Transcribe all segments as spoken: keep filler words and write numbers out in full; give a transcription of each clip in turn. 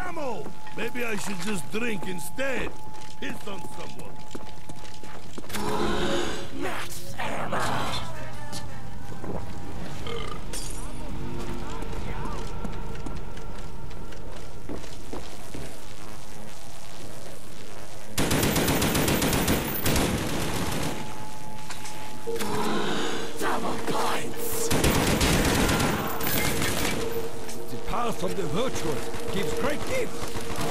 ammo! Maybe I should just drink instead. Piss on someone. Max ammo! Double points! The path of the virtuous gives great gifts.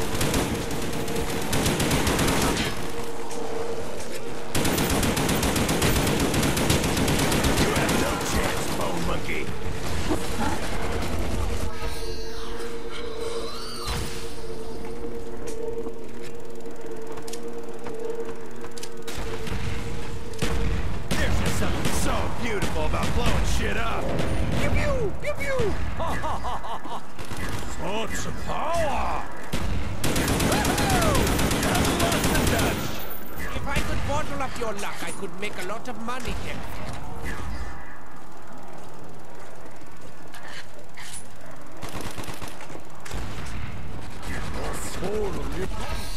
You have no chance, bone monkey. There's just something so beautiful about blowing shit up. Pew pew! Pew pew! Such power! Woohoo! Lost the Dutch. If I could bottle up your luck, I could make a lot of money here. Solo, you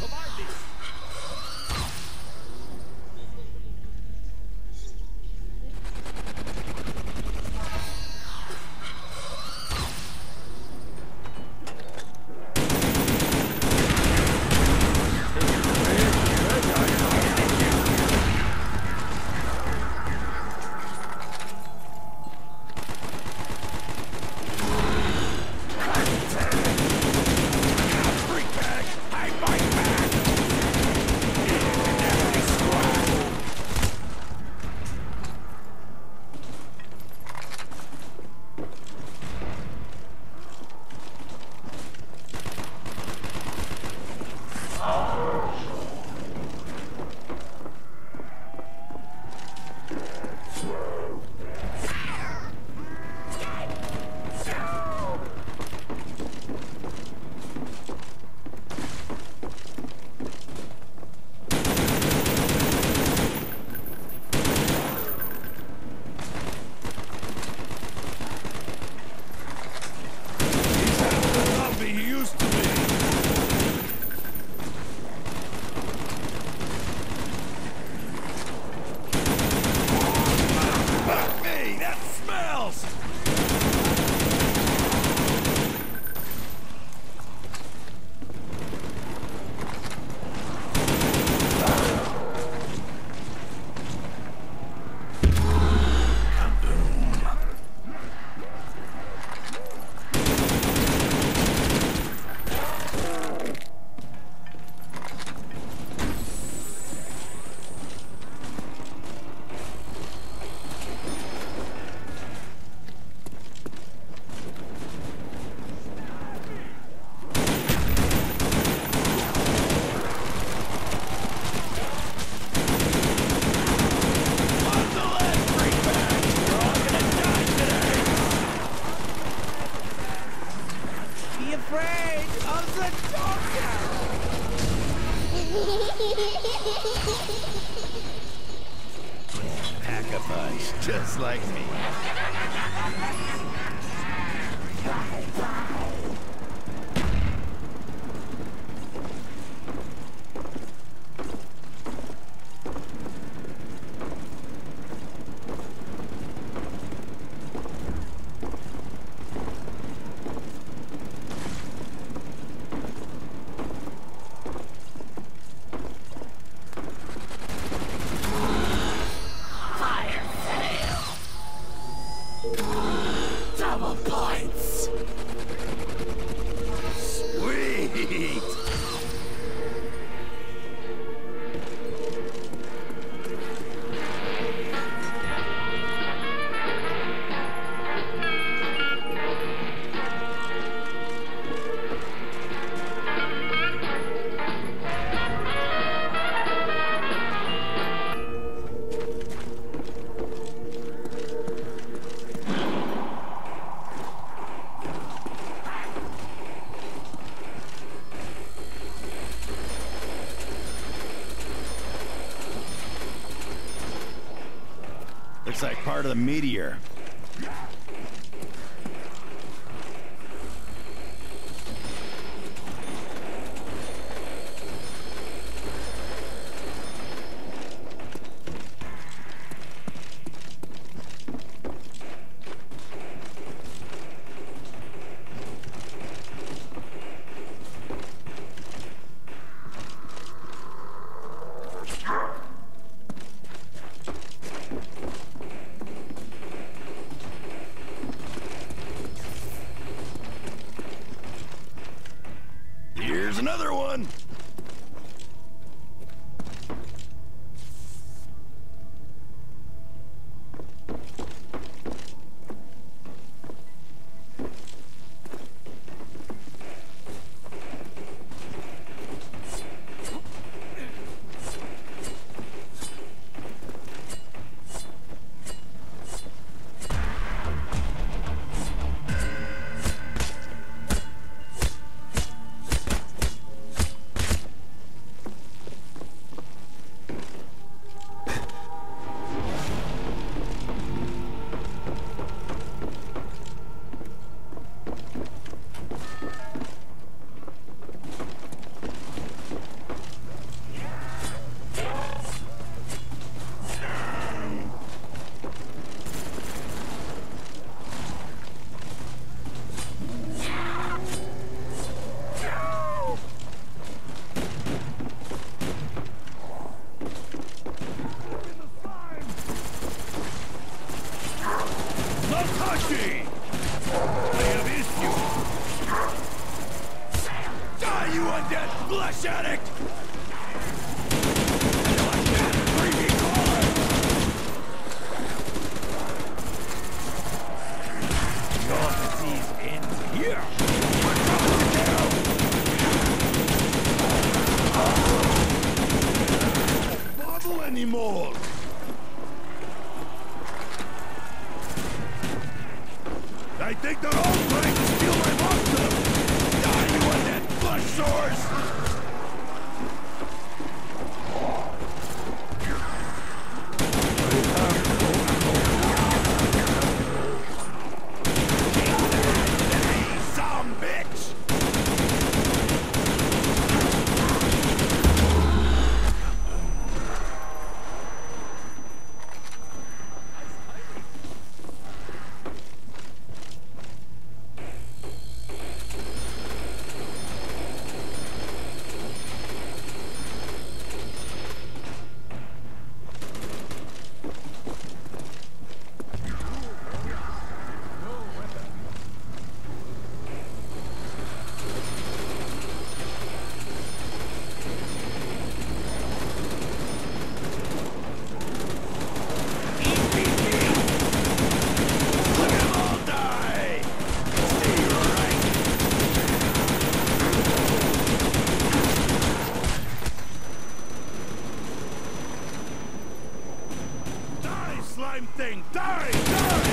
Pack a punch, just like me. Double points! Sweet! Looks like part of the meteor. another one! Flesh addict! Your disease ends here! Bottle anymore! I think they're all trying to steal my monster! Die, you undead flesh sores! Slime thing! Die! Die!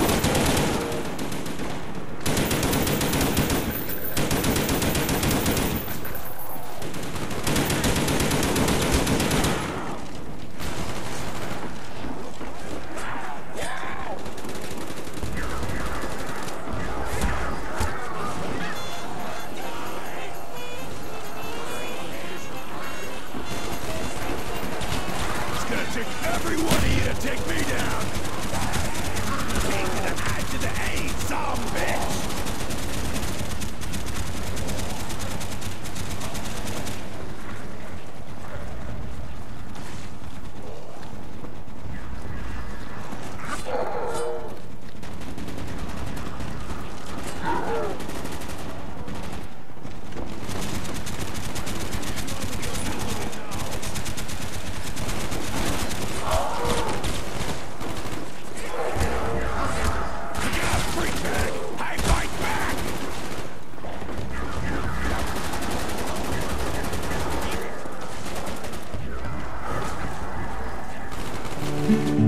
It's gonna take every one of you to take me down! To the I to the A, some bitch! Mm-hmm.